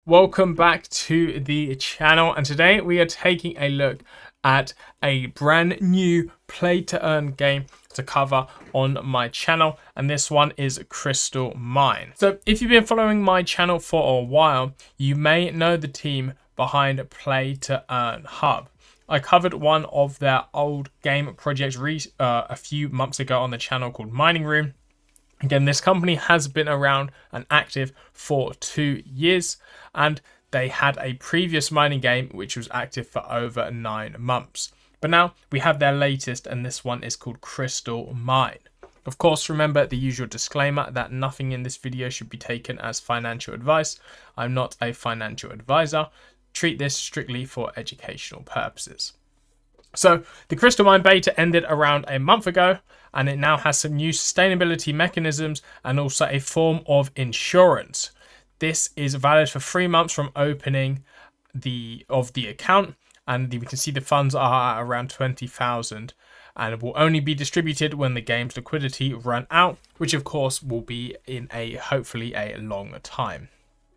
Welcome back to the channel, and today we are taking a look at a brand new play to earn game to cover on my channel, and this one is Crystal Mine. So if you've been following my channel for a while, you may know the team behind Play to Earn Hub. I covered one of their old game projects a few months ago on the channel called Mining Room. Again, this company has been around and active for 2 years, and they had a previous mining game which was active for over 9 months. But now we have their latest, and this one is called Crystal Mine. Of course, remember the usual disclaimer that nothing in this video should be taken as financial advice. I'm not a financial advisor. Treat this strictly for educational purposes. So the Crystal Mine beta ended around a month ago, and it now has some new sustainability mechanisms and also a form of insurance. This is valid for 3 months from opening the account, and we can see the funds are at around 20,000, and it will only be distributed when the game's liquidity run out, which of course will be in hopefully a long time.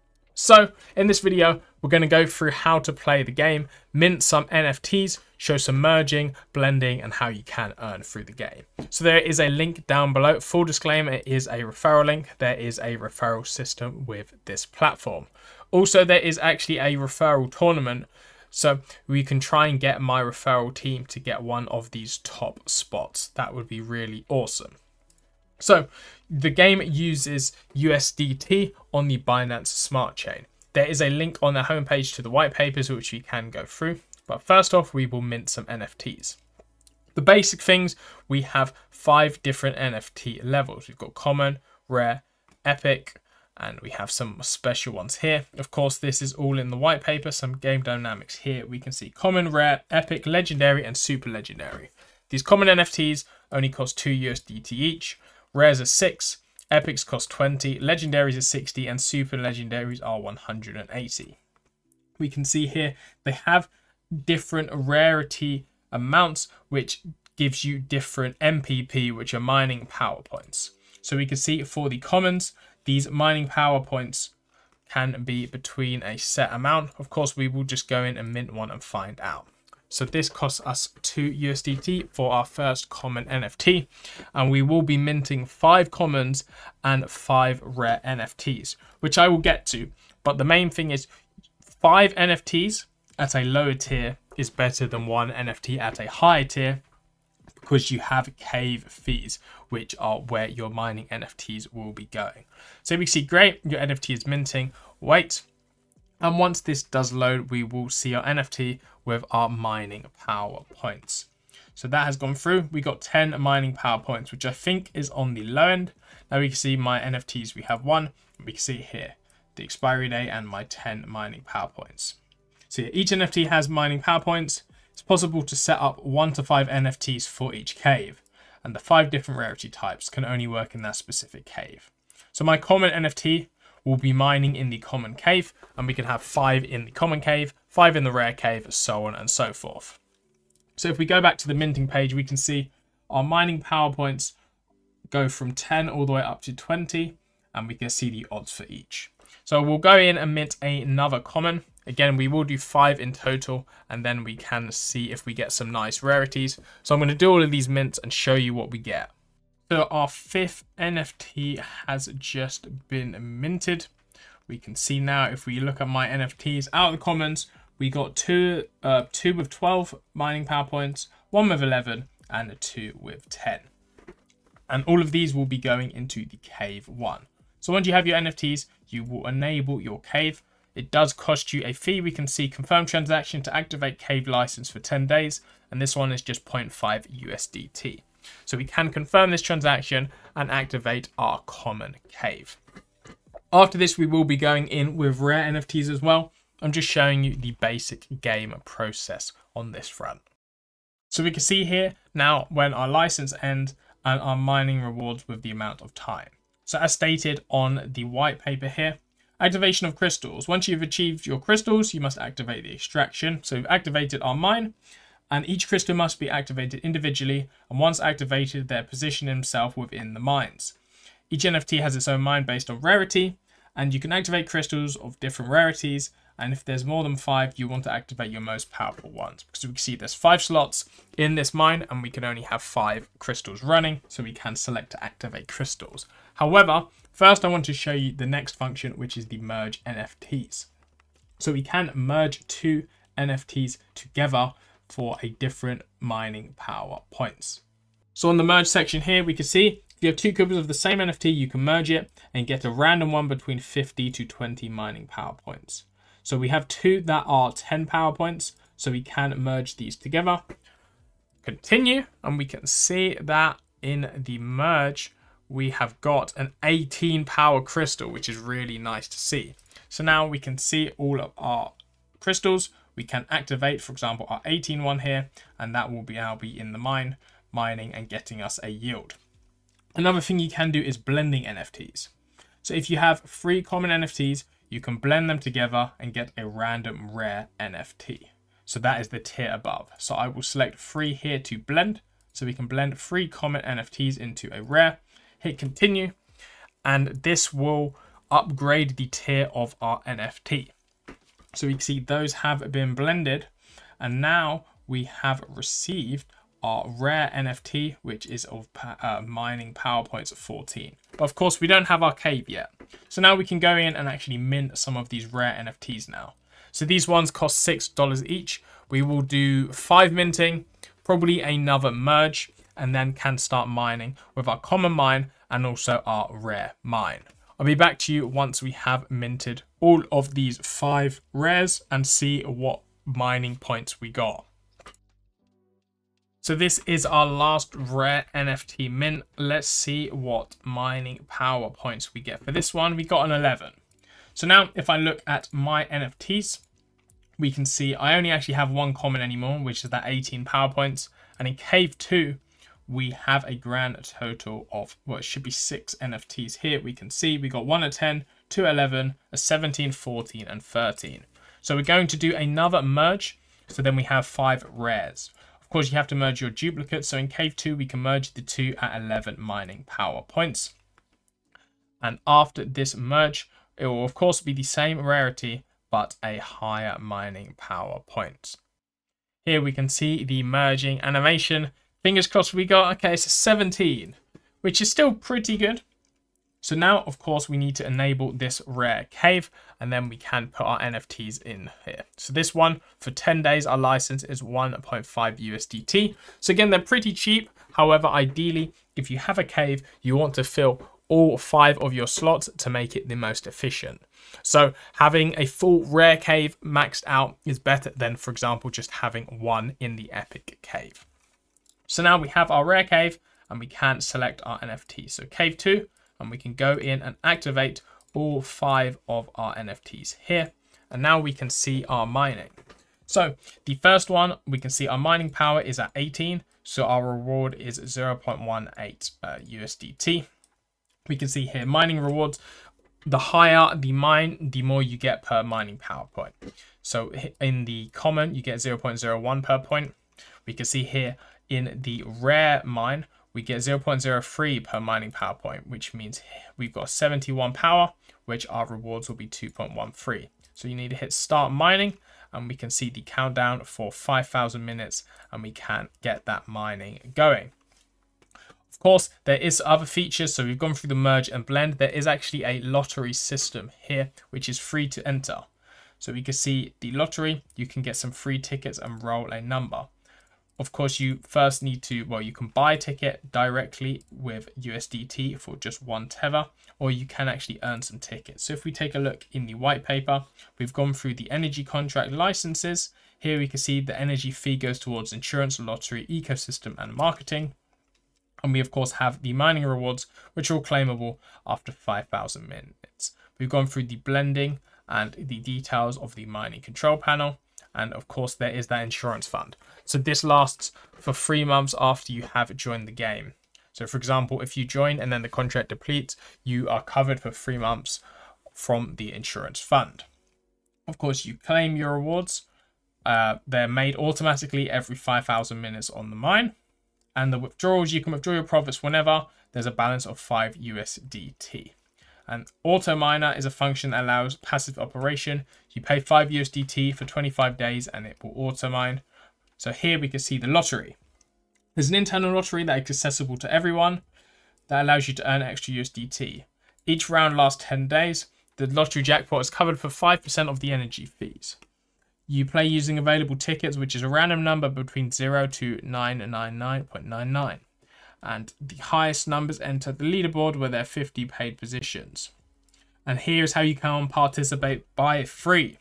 So in this video, we're going to go through how to play the game, mint some NFTs, show some merging, blending, and how you can earn through the game. So there is a link down below. Full disclaimer, it is a referral link. There is a referral system with this platform. Also, there is actually a referral tournament, so we can try and get my referral team to get one of these top spots. That would be really awesome. So the game uses USDT on the Binance Smart Chain. There is a link on the homepage to the white papers which you can go through. But first off, we will mint some NFTs. The basic things, we have 5 different NFT levels. We've got common, rare, epic, and we have some special ones here. Of course, this is all in the white paper, some game dynamics here. We can see common, rare, epic, legendary, and super legendary. These common NFTs only cost 2 USDT each. Rares are 6, epics cost 20, legendaries are 60, and super legendaries are 180. We can see here they have different rarity amounts, which gives you different MPP, which are mining power points. So we can see for the commons, these mining power points can be between a set amount. Of course, we will just go in and mint one and find out. So this costs us 2 USDT for our first common NFT, and we will be minting 5 commons and 5 rare NFTs, which I will get to. But the main thing is 5 NFTs at a lower tier is better than 1 NFT at a higher tier, because you have cave fees, which are where your mining NFTs will be going. So we see, great, your NFT is minting, wait. And once this does load, we will see our NFT with our mining power points. So that has gone through. We got 10 mining power points, which I think is on the low end. Now we can see my NFTs, we have 1. We can see here the expiry date and my 10 mining power points. So each NFT has mining power points. It's possible to set up 1 to 5 NFTs for each cave, and the 5 different rarity types can only work in that specific cave. So my common NFT will be mining in the common cave, and we can have 5 in the common cave, 5 in the rare cave, so on and so forth. So if we go back to the minting page, we can see our mining power points go from 10 all the way up to 20, and we can see the odds for each. So we'll go in and mint another common. Again, we will do 5 in total, and then we can see if we get some nice rarities. So I'm going to do all of these mints and show you what we get. So our 5th NFT has just been minted. We can see now, if we look at my NFTs out of the commons, we got 2 with 12 mining power points, 1 with 11, and 2 with 10. And all of these will be going into the cave 1. So once you have your NFTs, you will enable your cave. It does cost you a fee. We can see confirm transaction to activate cave license for 10 days. And this one is just 0.5 USDT. So we can confirm this transaction and activate our common cave. After this, we will be going in with rare NFTs as well. I'm just showing you the basic game process on this front. So we can see here now when our license ends and our mining rewards with the amount of time. So as stated on the white paper here, activation of crystals. Once you've achieved your crystals, you must activate the extraction. So we've activated our mine, and each crystal must be activated individually, and once activated, they position themselves within the mines. Each NFT has its own mine based on rarity, And you can activate crystals of different rarities. And if there's more than 5, you want to activate your most powerful ones. Because we can see there's 5 slots in this mine and we can only have 5 crystals running. So we can select to activate crystals. However, first I want to show you the next function, which is the merge NFTs. So we can merge 2 NFTs together for a different mining power points. So on the merge section here, we can see if you have 2 copies of the same NFT, you can merge it and get a random one between 50 to 20 mining power points. So we have 2 that are 10 power points, so we can merge these together. Continue, and we can see that in the merge, we have got an 18 power crystal, which is really nice to see. So now we can see all of our crystals. We can activate, for example, our 18 one here, and that will now be in the mine, mining and getting us a yield. Another thing you can do is blending NFTs. So if you have 3 common NFTs, you can blend them together and get a random rare NFT. So that is the tier above. So I will select 3 here to blend. So we can blend 3 common NFTs into a rare. Hit continue. And this will upgrade the tier of our NFT. So we can see those have been blended. And now we have received our rare NFT, which is of mining power points of 14. But of course, we don't have our cave yet. So now we can go in and actually mint some of these rare NFTs now. So these ones cost $6 each. We will do 5 minting, probably another merge, and then can start mining with our common mine and also our rare mine. I'll be back to you once we have minted all of these 5 rares and see what mining points we got. So this is our last rare NFT mint. Let's see what mining power points we get. For this one, we got an 11. So now if I look at my NFTs, we can see I only actually have 1 common anymore, which is that 18 power points. And in Cave 2, we have a grand total of, well, it should be 6 NFTs here. We can see we got 1 at 10, 2 at 11, a 17, 14, and 13. So we're going to do another merge. So then we have 5 rares. Of course, you have to merge your duplicates. So in Cave 2, we can merge the 2 at 11 mining power points. And after this merge, it will of course be the same rarity, but a higher mining power point. Here we can see the merging animation. Fingers crossed we got, okay, it's a 17, which is still pretty good. So now, of course, we need to enable this rare cave, and then we can put our NFTs in here. So this one, for 10 days, our license is 1.5 USDT. So again, they're pretty cheap. However, ideally, if you have a cave, you want to fill all 5 of your slots to make it the most efficient. So having a full rare cave maxed out is better than, for example, just having 1 in the epic cave. So now we have our rare cave, and we can select our NFT. So Cave 2. And we can go in and activate all 5 of our NFTs here. And now we can see our mining. So the first one, we can see our mining power is at 18. So our reward is 0.18 USDT. We can see here mining rewards. The higher the mine, the more you get per mining power point. So in the common, you get 0.01 per point. We can see here in the rare mine, we get 0.03 per mining power point, which means we've got 71 power, which our rewards will be 2.13. So you need to hit start mining, and we can see the countdown for 5,000 minutes, and we can get that mining going. Of course, there is other features. So we've gone through the merge and blend. There is actually a lottery system here, which is free to enter. So we can see the lottery, you can get some free tickets and roll a number. Of course, you first need to, well, you can buy a ticket directly with USDT for just 1 tether, or you can actually earn some tickets. So if we take a look in the white paper, we've gone through the energy contract licenses. Here we can see the energy fee goes towards insurance, lottery, ecosystem, and marketing. And we, of course, have the mining rewards, which are all claimable after 5,000 minutes. We've gone through the blending and the details of the mining control panel. And of course, there is that insurance fund. So this lasts for 3 months after you have joined the game. So for example, if you join and then the contract depletes, you are covered for 3 months from the insurance fund. Of course, you claim your rewards. They're made automatically every 5,000 minutes on the mine. And the withdrawals, you can withdraw your profits whenever there's a balance of 5 USDT. And auto miner is a function that allows passive operation. You pay 5 USDT for 25 days and it will auto mine. So here we can see the lottery. There's an internal lottery that is accessible to everyone that allows you to earn extra USDT. Each round lasts 10 days. The lottery jackpot is covered for 5% of the energy fees. You play using available tickets, which is a random number between 0 to 999.99. And the highest numbers enter the leaderboard where there are 50 paid positions. And here's how you can participate by free.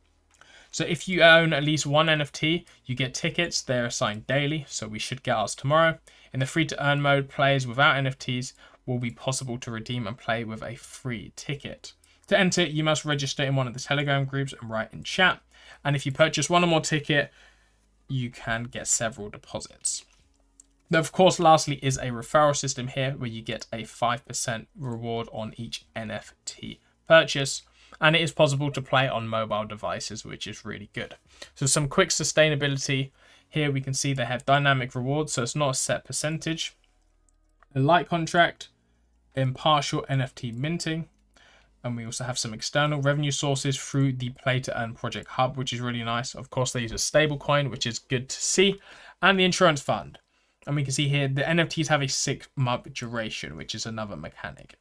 So if you own at least one NFT, you get tickets. They're assigned daily, so we should get ours tomorrow. In the free to earn mode, players without NFTs will be possible to redeem and play with a free ticket. To enter, you must register in one of the Telegram groups and write in chat. And if you purchase one or more ticket, you can get several deposits. Now, of course, lastly is a referral system here where you get a 5% reward on each NFT purchase. And it is possible to play on mobile devices, which is really good. So some quick sustainability. Here we can see they have dynamic rewards, so it's not a set percentage. A light contract, impartial NFT minting. And we also have some external revenue sources through the Play to Earn Project Hub, which is really nice. Of course, they use a stable coin, which is good to see. And the insurance fund. And we can see here the NFTs have a 6-month duration, which is another mechanic.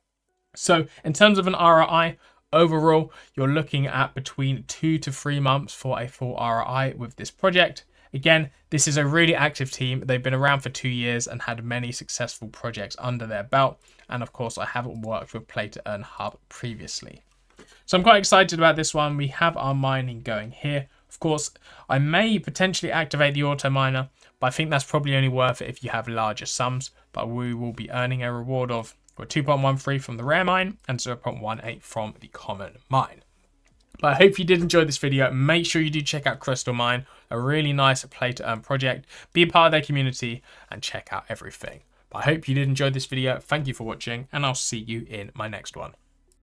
So in terms of an ROI, overall, you're looking at between 2 to 3 months for a full ROI with this project. Again, this is a really active team. They've been around for 2 years and had many successful projects under their belt. And of course, I haven't worked with Play to Earn Hub previously. So I'm quite excited about this one. We have our mining going here. Of course, I may potentially activate the auto miner, but I think that's probably only worth it if you have larger sums. But we will be earning a reward of 2.13 from the rare mine and 0.18 from the common mine. But I hope you did enjoy this video. Make sure you do check out Crystal Mine, a really nice play to earn project. Be a part of their community and check out everything. But I hope you did enjoy this video. Thank you for watching and I'll see you in my next one.